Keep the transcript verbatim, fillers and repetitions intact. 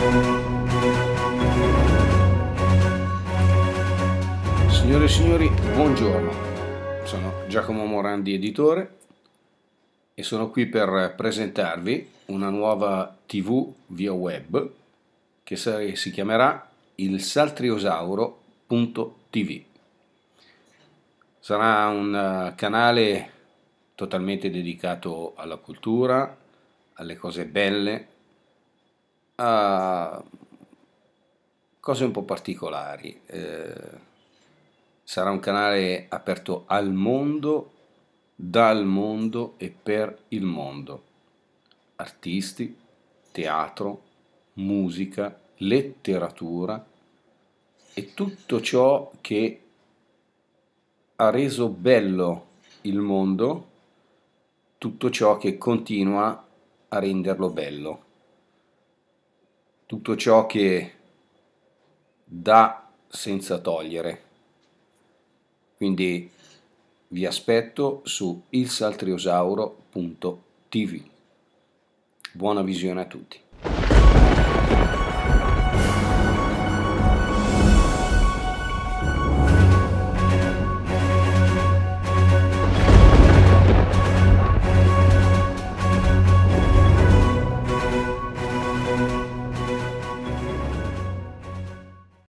Signore e signori, buongiorno. Sono Giacomo Morandi, editore, e sono qui per presentarvi una nuova tivù via web che si chiamerà il saltriosauro punto tv. Sarà un canale totalmente dedicato alla cultura, alle cose belle, a cose un po' particolari. Eh, sarà un canale aperto al mondo, dal mondo e per il mondo. Artisti, teatro, musica, letteratura e tutto ciò che ha reso bello il mondo, tutto ciò che continua a renderlo bello, tutto ciò che dà senza togliere. Quindi vi aspetto su il saltriosauro punto tv. Buona visione a tutti.